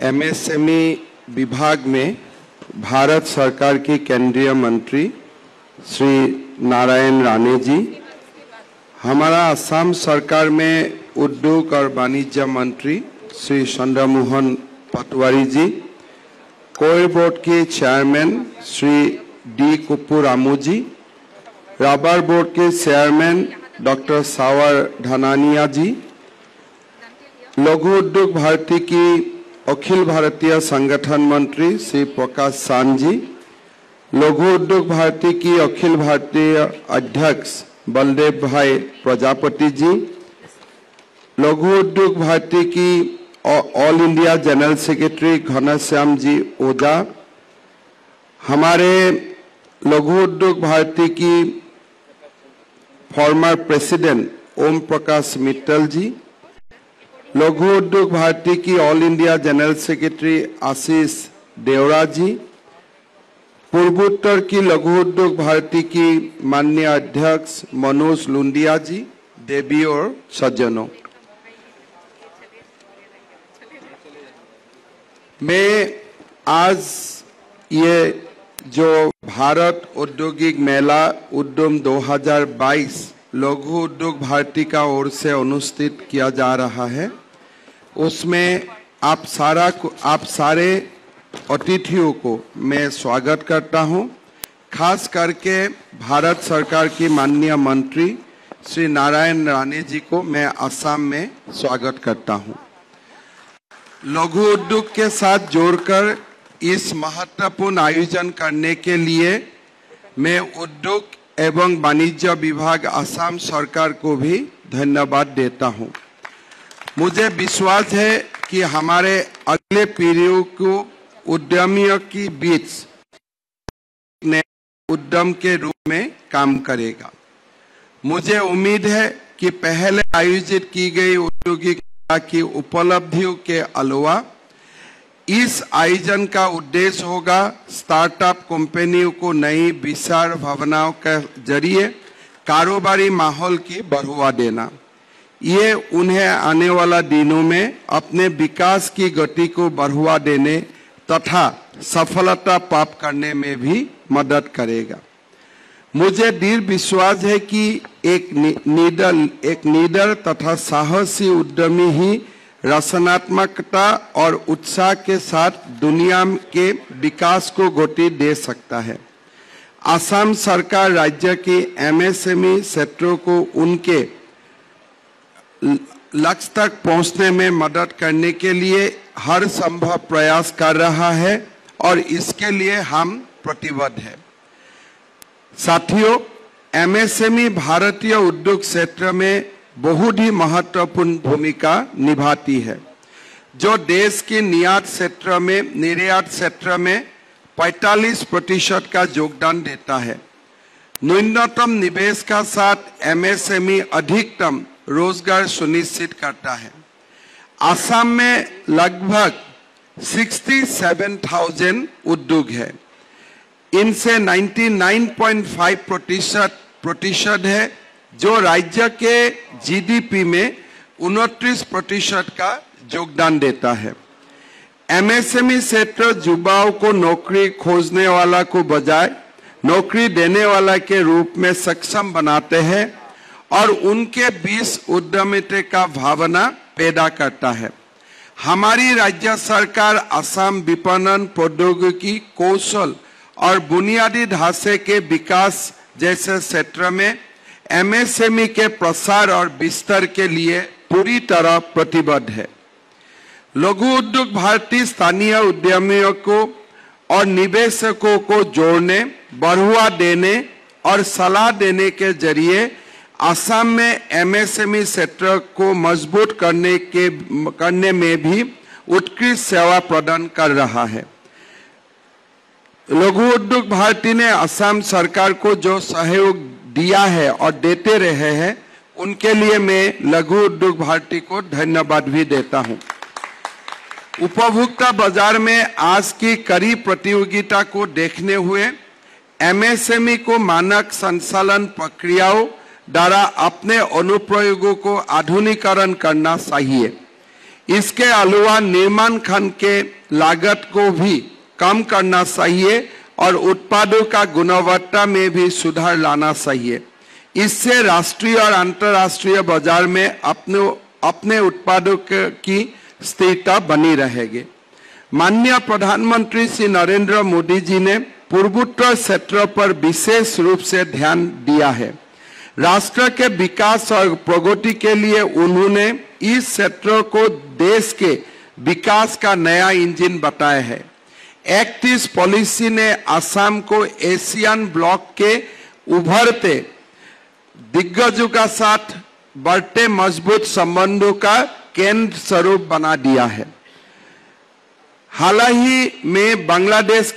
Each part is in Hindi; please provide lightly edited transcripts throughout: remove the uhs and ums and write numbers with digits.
एमएसएमई विभाग में भारत सरकार के केंद्रीय मंत्री श्री नारायण राणे जी, हमारा असम सरकार में उद्योग और वाणिज्य मंत्री श्री चंद्रमोहन पटवारी जी, कोल बोर्ड के chairman Shri D Kuppuramu ji, rubber board के चेयरमैन डॉक्टर सावर धनानिया जी, लघु उद्योग भारती की अखिल भारतीय संगठन मंत्री श्री प्रकाश सान जी, लघु उद्योग भारती की अखिल भारतीय अध्यक्ष बलदेव भाई प्रजापति जी, लघु उद्योग भारती की all India general secretary Ghanshyam ji Ojha, हमारे लघु उद्योग भारती की फॉर्मर प्रेसिडेंट ओम प्रकाश मित्तल जी, लघु उद्योग भारती की all India general secretary Ashish Deora ji, पूर्वोत्तर की लघु उद्योग भारती की माननीय अध्यक्ष मनोज लुंडिया जी, देवी और सज्जनों, मैं आज ये जो भारत औद्योगिक मेला उद्यम 2022 लघु उद्योग भारती का ओर से अनुष्ठित किया जा रहा है, उसमें आप सारे अतिथियों को मैं स्वागत करता हूं। खास करके भारत सरकार की माननीय मंत्री श्री नारायण राणे जी को मैं असम में स्वागत करता हूं। लघु उद्योग के साथ जोड़कर इस महत्वपूर्ण आयोजन करने के लिए मैं उद्योग एवं वाणिज्य विभाग असम सरकार को भी धन्यवाद देता हूं। मुझे विश्वास है कि हमारे अगले पीढ़ियों को उद्यमियों की बीच उद्यम के रूप में काम करेगा। मुझे उम्मीद है कि पहले आयोजित की गई औद्योगिक की उपलब्धियों के अलावा इस आयोजन का उद्देश्य होगा स्टार्टअप कंपनियों को नई विचार भावनाओं के जरिए कारोबारी माहौल की बढ़ावा देना। ये उन्हें आने वाला दिनों में अपने विकास की गति को बढ़ावा देने तथा सफलता प्राप्त करने में भी मदद करेगा। मुझे दृढ़ विश्वास है कि एक निडर तथा साहसी उद्यमी ही रचनात्मकता और उत्साह के साथ दुनिया के विकास को गति दे सकता है। असम सरकार राज्य के एमएसएमई क्षेत्रों को उनके लक्ष्य तक पहुंचने में मदद करने के लिए हर संभव प्रयास कर रहा है और इसके लिए हम प्रतिबद्ध हैं। साथियों, एमएसएमई भारतीय उद्योग क्षेत्र में बहुत ही महत्वपूर्ण भूमिका निभाती है, जो देश के निर्यात क्षेत्र में 45% का योगदान देता है। न्यूनतम निवेश का साथ एमएसएमई अधिकतम रोजगार सुनिश्चित करता है। असम में लगभग 67,000 उद्योग है। इनसे 99.5% है, जो राज्य के जीडीपी में 29% का योगदान देता है। एमएसएमई क्षेत्र युवाओं को नौकरी खोजने वाला को बजाय नौकरी देने वाला के रूप में सक्षम बनाते हैं और उनके बीच उद्यमिता का भावना पैदा करता है। हमारी राज्य सरकार असम विपणन प्रौद्योगिकी कौशल और बुनियादी ढांचे के विकास जैसे क्षेत्र में एमएसएमई के प्रसार और विस्तार के लिए पूरी तरह प्रतिबद्ध है। लघु उद्योग भारती स्थानीय उद्यमियों को और निवेशकों को जोड़ने, बढ़ावा देने और सलाह देने के जरिए असम में एमएसएमई क्षेत्र को मजबूत करने में भी उत्कृष्ट सेवा प्रदान कर रहा है। लघु उद्योग भारती ने असम सरकार को जो सहयोग दिया है और देते रहे हैं, उनके लिए मैं लघु उद्योग भारती को धन्यवाद भी देता हूं। उपभोक्ता बाजार में आज की कड़ी प्रतियोगिता को देखने हुए एमएसएमई को मानक संचालन प्रक्रियाओं द्वारा अपने अनुप्रयोगों को आधुनिकीकरण करना चाहिए। इसके अलावा निर्माण खंड के लागत को भी कम करना चाहिए और उत्पादों का गुणवत्ता में भी सुधार लाना चाहिए। इससे राष्ट्रीय और अंतर्राष्ट्रीय बाजार में अपने उत्पादों की स्थिरता बनी रहेगी। माननीय प्रधानमंत्री श्री नरेंद्र मोदी जी ने पूर्वोत्तर क्षेत्र पर विशेष रूप से ध्यान दिया है। राष्ट्र के विकास और प्रगति के लिए उन्होंने इस क्षेत्र को देश के विकास का नया इंजन बताया है। एक्ट ईस्ट पॉलिसी ने असम को एशियन ब्लॉक के उभरते दिग्गजों का साथ बढ़ते मजबूत संबंधों का केंद्र स्वरूप बना दिया है। हाल ही में बांग्लादेश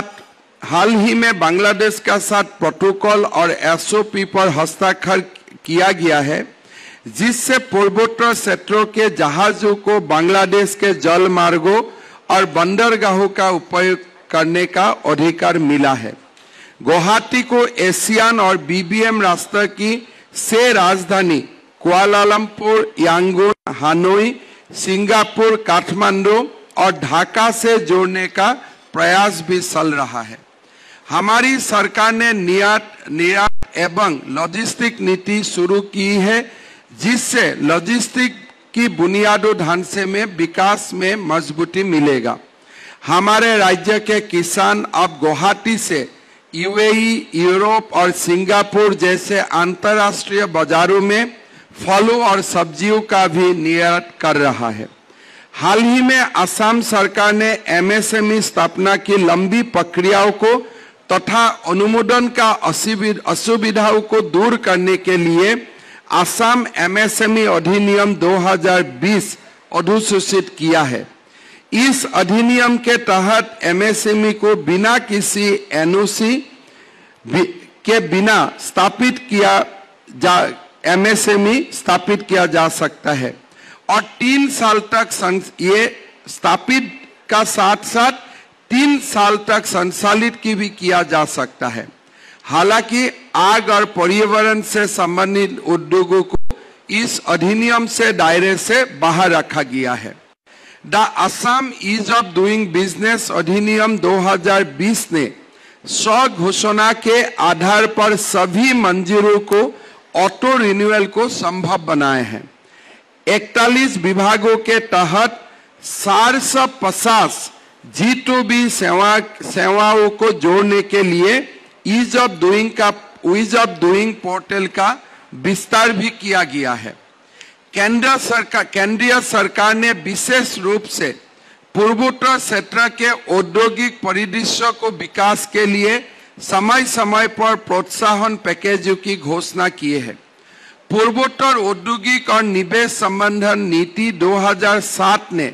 का साथ प्रोटोकॉल और एसओपी पर हस्ताक्षर किया गया है, जिससे पूर्वोत्तर क्षेत्रों के जहाजों को बांग्लादेश के जल मार्गों और बंदरगाहों का उपयोग करने का अधिकार मिला है। गुवाहाटी को एशियन और बीबीएम रास्ते की 6 राजधानी Kuala Lumpur, Yangon, Hanoi, Singapore, Kathmandu और ढाका से जोड़ने का प्रयास भी चल रहा है। हमारी सरकार ने निर्यात एवं लॉजिस्टिक नीति शुरू की है, जिससे लॉजिस्टिक की बुनियादी ढांचे में विकास में मजबूती मिलेगा। हमारे राज्य के किसान अब गुवाहाटी से यूएई, यूरोप और सिंगापुर जैसे अंतर्राष्ट्रीय बाजारों में फलों और सब्जियों का भी निर्यात कर रहा है। हाल ही में असम सरकार ने एमएसएमई स्थापना की लंबी प्रक्रियाओं को तथा अनुमोदन का असुविधाओं को दूर करने के लिए असम एमएसएमई अधिनियम 2020 अधिसूचित किया है। इस अधिनियम के तहत एमएसएमई को बिना किसी एनओसी के बिना एमएसएमई स्थापित किया जा सकता है और 3 साल तक ये स्थापित का साथ साथ 3 साल तक संचालित की भी किया जा सकता है। हालांकि आग और पर्यावरण से संबंधित उद्योगों को इस अधिनियम से दायरे से बाहर रखा गया है। The Assam ease of doing business अधिनियम 2020 ने स्वघोषणा के आधार पर सभी मंजूरों को ऑटो रिन्यूअल को संभव बनाए हैं। 41 विभागों के तहत 450 G2B सेवाओं को जोड़ने के लिए ईज ऑफ डूइंग पोर्टल का विस्तार भी किया गया है। केंद्रीय सरकार ने विशेष रूप से पूर्वोत्तर क्षेत्र के औद्योगिक परिदृश्य को विकास के लिए समय समय पर प्रोत्साहन पैकेजों की घोषणा की है। पूर्वोत्तर औद्योगिक और निवेश संबंधन नीति 2007 ने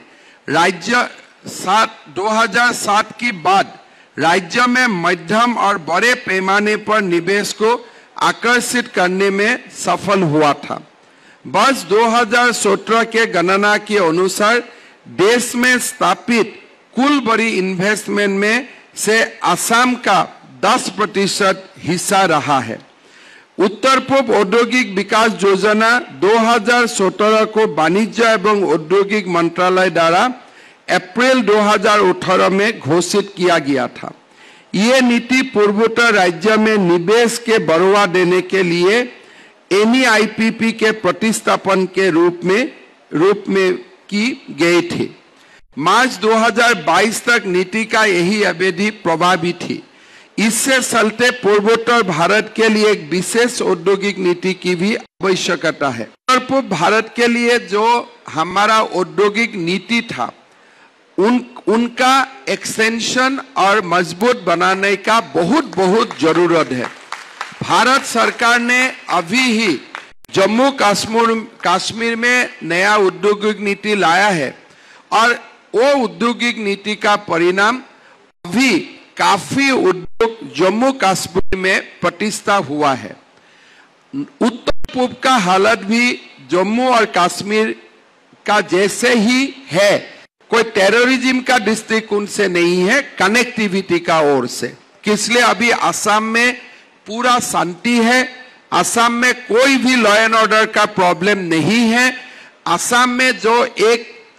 2007 की बाद राज्य में मध्यम और बड़े पैमाने पर निवेश को आकर्षित करने में सफल हुआ था। वर्ष 2017 के गणना के अनुसार देश में स्थापित कुल बड़ी इन्वेस्टमेंट में से असम का 10% हिस्सा रहा है। उत्तर पूर्व औद्योगिक विकास योजना 2017 को वाणिज्य एवं औद्योगिक मंत्रालय द्वारा अप्रैल 2018 में घोषित किया गया था। ये नीति पूर्वोत्तर राज्य में निवेश के बढ़ावा देने के लिए NEIPP के प्रतिस्थापन के रूप में की गई थी। मार्च 2022 तक नीति का यही अवधि प्रभावी थी। इससे चलते पूर्वोत्तर भारत के लिए एक विशेष औद्योगिक नीति की भी आवश्यकता है। उत्तर पूर्व भारत के लिए जो हमारा औद्योगिक नीति था उनका एक्सटेंशन और मजबूत बनाने का बहुत जरूरत है। भारत सरकार ने अभी ही जम्मू कश्मीर में नया औद्योगिक नीति लाया है और वो औद्योगिक नीति का परिणाम अभी काफी उद्योग जम्मू कश्मीर में प्रतिष्ठा हुआ है। उत्तर पूर्व का हालत भी जम्मू और कश्मीर का जैसे ही है, कोई टेररिज्म का दृष्टिकोण से नहीं है, कनेक्टिविटी का ओर से। इसलिए अभी असम में पूरा शांति है। असम में कोई भी लॉ एंड ऑर्डर का प्रॉब्लम नहीं है। असम में जो एक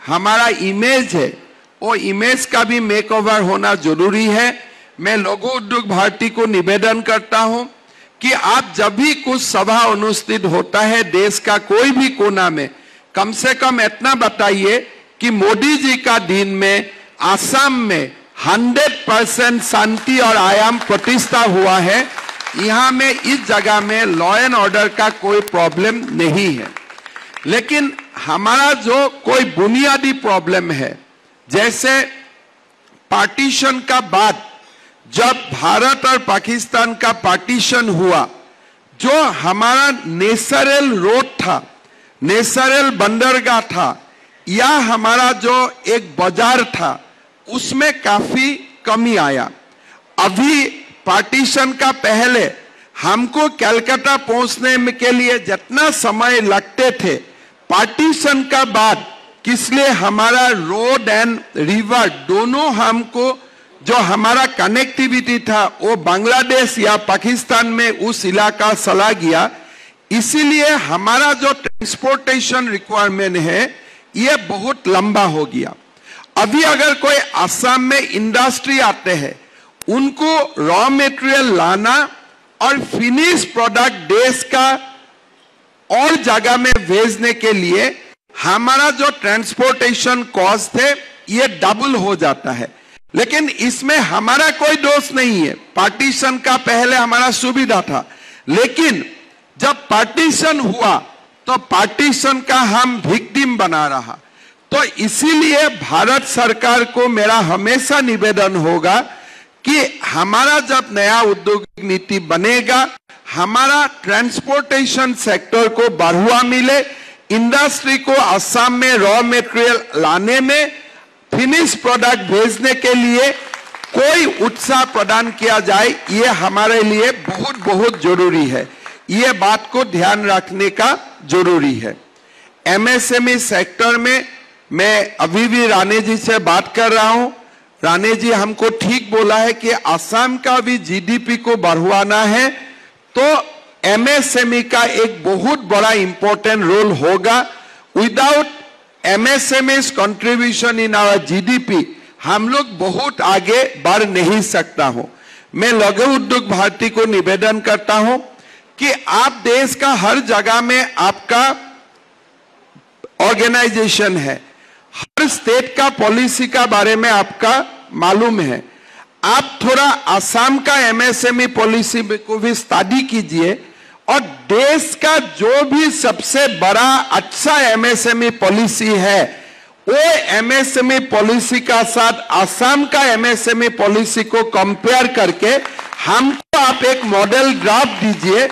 हमारा इमेज है, वो इमेज का भी मेकओवर होना जरूरी है। मैं लघु उद्योग भारती को निवेदन करता हूं कि आप जब भी कुछ सभा अनुष्ठित होता है देश का कोई भी कोना में, कम से कम इतना बताइए कि मोदी जी का दिन में आसाम में 100% शांति और आयाम प्रतिष्ठा हुआ है। यहाँ में इस जगह में लॉ एंड ऑर्डर का कोई प्रॉब्लम नहीं है। लेकिन हमारा जो कोई बुनियादी प्रॉब्लम है, जैसे पार्टीशन का बाद जब भारत और पाकिस्तान का पार्टीशन हुआ, जो हमारा नेशनल रोड था, नेशनल बंदरगाह था, या हमारा जो एक बाजार था, उसमें काफी कमी आया। अभी पार्टीशन का पहले हमको कलकत्ता पहुंचने के लिए जितना समय लगते थे, पार्टीशन का बाद किसलिए हमारा रोड एंड रिवर दोनों हमको जो हमारा कनेक्टिविटी था वो बांग्लादेश या पाकिस्तान में उस इलाका चला गया। इसीलिए हमारा जो ट्रांसपोर्टेशन रिक्वायरमेंट है ये बहुत लंबा हो गया। अभी अगर कोई असम में इंडस्ट्री आते हैं, उनको रॉ मटेरियल लाना और फिनिश प्रोडक्ट देश का और जगह में भेजने के लिए हमारा जो ट्रांसपोर्टेशन कॉस्ट है ये डबल हो जाता है। लेकिन इसमें हमारा कोई दोष नहीं है, पार्टीशन का पहले हमारा सुविधा था। लेकिन जब पार्टीशन हुआ तो पार्टीशन का हम विक्टिम बना रहा। तो इसीलिए भारत सरकार को मेरा हमेशा निवेदन होगा कि हमारा जब नया औद्योगिक नीति बनेगा, हमारा ट्रांसपोर्टेशन सेक्टर को बढ़ावा मिले, इंडस्ट्री को असम में रॉ मटेरियल लाने में, फिनिश प्रोडक्ट भेजने के लिए कोई उत्साह प्रदान किया जाए, ये हमारे लिए बहुत बहुत जरूरी है। ये बात को ध्यान रखने का जरूरी है। एमएसएमई सेक्टर में मैं अभी भी राणे जी से बात कर रहा हूं। राणे जी हमको ठीक बोला है कि असम का भी जीडीपी को बढ़वाना है तो एमएसएमई का एक बहुत बड़ा इंपॉर्टेंट रोल होगा। Without MSME's contribution in our GDP हम लोग बहुत आगे बढ़ नहीं सकता हूं। मैं लघु उद्योग भारती को निवेदन करता हूं कि आप देश का हर जगह में आपका ऑर्गेनाइजेशन है, हर स्टेट का पॉलिसी का बारे में आपका मालूम है। आप थोड़ा असम का एमएसएमई पॉलिसी को भी स्टडी कीजिए और देश का जो भी सबसे बड़ा अच्छा एमएसएमई पॉलिसी है वो एमएसएमई पॉलिसी का साथ असम का एमएसएमई पॉलिसी को कंपेयर करके हमको आप एक मॉडल ड्राफ्ट दीजिए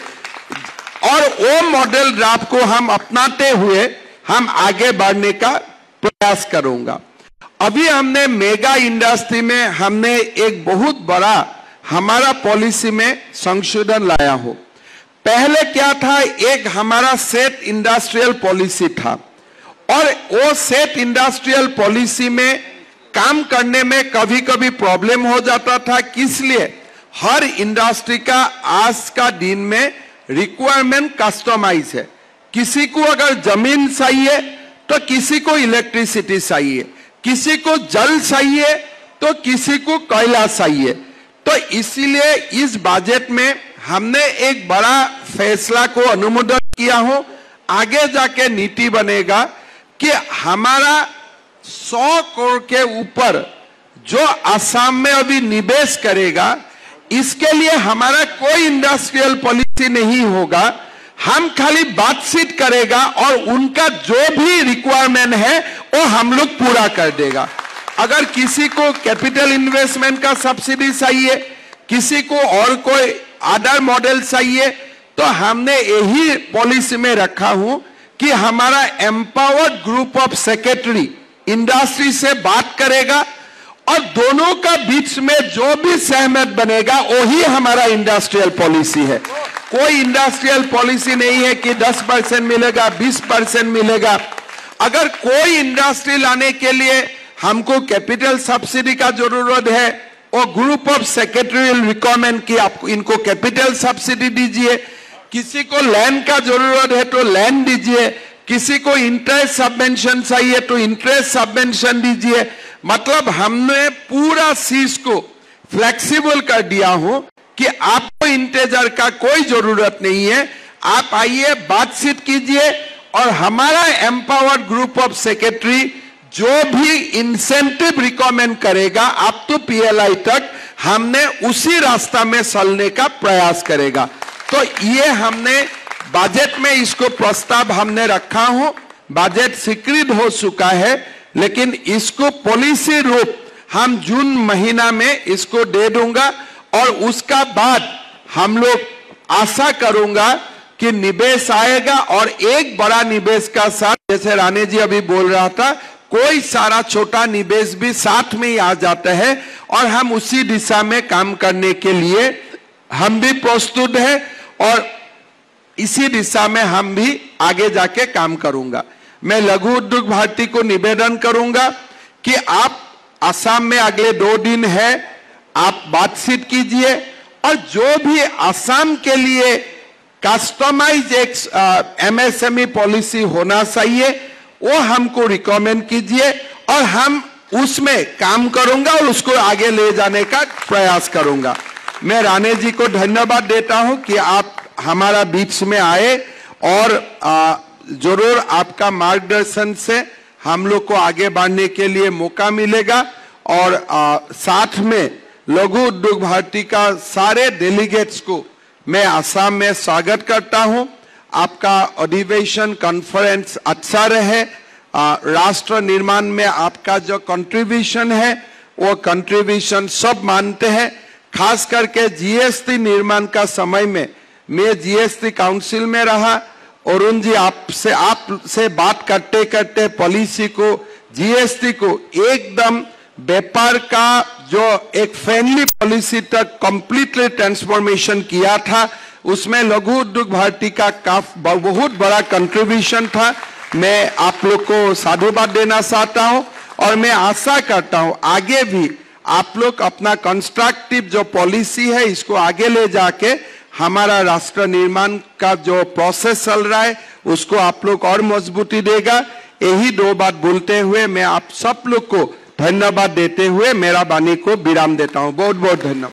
और वो मॉडल ड्राफ्ट को हम अपनाते हुए हम आगे बढ़ने का प्रयास करूंगा। अभी हमने मेगा इंडस्ट्री में हमने एक बहुत बड़ा हमारा पॉलिसी में संशोधन लाया हो। पहले क्या था, एक हमारा सेट इंडस्ट्रियल पॉलिसी था और वो सेट इंडस्ट्रियल पॉलिसी में काम करने में कभी कभी प्रॉब्लम हो जाता था। किसलिए हर इंडस्ट्री का आज का दिन में रिक्वायरमेंट कस्टमाइज है। किसी को अगर जमीन चाहिए तो किसी को इलेक्ट्रिसिटी चाहिए, किसी को जल चाहिए तो किसी को कोयला चाहिए। तो इसीलिए इस बजट में हमने एक बड़ा फैसला को अनुमोदन किया हो। आगे जाके नीति बनेगा कि हमारा 100 करोड़ के ऊपर जो असम में अभी निवेश करेगा, इसके लिए हमारा कोई इंडस्ट्रियल पॉलिसी नहीं होगा। हम खाली बातचीत करेगा और उनका जो भी रिक्वायरमेंट है वो हम लोग पूरा कर देगा। अगर किसी को कैपिटल इन्वेस्टमेंट का सब्सिडी चाहिए, किसी को और कोई अदर मॉडल चाहिए, तो हमने यही पॉलिसी में रखा हूं कि हमारा empowered group of secretary industry से बात करेगा और दोनों का बीच में जो भी सहमत बनेगा वही हमारा इंडस्ट्रियल पॉलिसी है। कोई इंडस्ट्रियल पॉलिसी नहीं है कि 10% मिलेगा, 20% मिलेगा। अगर कोई इंडस्ट्री लाने के लिए हमको कैपिटल सब्सिडी का जरूरत है और ग्रुप ऑफ सेक्रेटरी रिकमेंड कि आप इनको कैपिटल सब्सिडी दीजिए। किसी को लैंड का जरूरत है तो लैंड दीजिए, किसी को इंटरेस्ट सबवेंशन चाहिए तो इंटरेस्ट सबवेंशन दीजिए। मतलब हमने पूरा चीज को फ्लेक्सिबल कर दिया हो कि आपको इंटेजर का कोई जरूरत नहीं है, आप आइए बातचीत कीजिए और हमारा एम्पावर्ड ग्रुप ऑफ सेक्रेटरी जो भी इंसेंटिव रिकमेंड करेगा अप टू PLI तक हमने उसी रास्ता में चलने का प्रयास करेगा। तो ये हमने बजट में इसको प्रस्ताव हमने रखा हो, बजट स्वीकृत हो चुका है, लेकिन इसको पॉलिसी रूप हम जून महीना में इसको दे दूंगा और उसका बाद हम लोग आशा करूंगा कि निवेश आएगा और एक बड़ा निवेश का साथ, जैसे राणे जी अभी बोल रहा था, कोई सारा छोटा निवेश भी साथ में ही आ जाता है और हम उसी दिशा में काम करने के लिए हम भी प्रस्तुत है और इसी दिशा में हम भी आगे जाके काम करूंगा। मैं लघु उद्योग भारती को निवेदन करूंगा कि आप असम में अगले 2 दिन है, आप बातचीत कीजिए और जो भी असम के लिए कस्टमाइज एक MSME पॉलिसी होना चाहिए वो हमको रिकमेंड कीजिए और हम उसमें काम करूंगा और उसको आगे ले जाने का प्रयास करूंगा। मैं राणे जी को धन्यवाद देता हूं कि आप हमारा बीच में आए और जरूर आपका मार्गदर्शन से हम लोग को आगे बढ़ने के लिए मौका मिलेगा और साथ में लघु उद्योग भारती का सारे डेलीगेट्स को मैं असम में स्वागत करता हूं। आपका अधिवेशन कॉन्फ्रेंस अच्छा रहे, राष्ट्र निर्माण में आपका जो कंट्रीब्यूशन है वो कंट्रीब्यूशन सब मानते हैं। खास करके GST निर्माण का समय में मैं GST काउंसिल में रहा, अरुण जी आपसे बात करते करते पॉलिसी को GST को एकदम व्यापार का जो एक फ्रेंडली पॉलिसी तक कंप्लीटली ट्रांसफॉर्मेशन किया था, उसमें लघु उद्योग भारती का बहुत बड़ा कंट्रीब्यूशन था। मैं आप लोग को साधुवाद देना चाहता हूं और मैं आशा करता हूं आगे भी आप लोग अपना कंस्ट्रक्टिव जो पॉलिसी है इसको आगे ले जाके हमारा राष्ट्र निर्माण का जो प्रोसेस चल रहा है उसको आप लोग और मजबूती देगा। यही 2 बात बोलते हुए मैं आप सब लोग को धन्यवाद देते हुए मेरा वाणी को विराम देता हूं। बहुत बहुत धन्यवाद।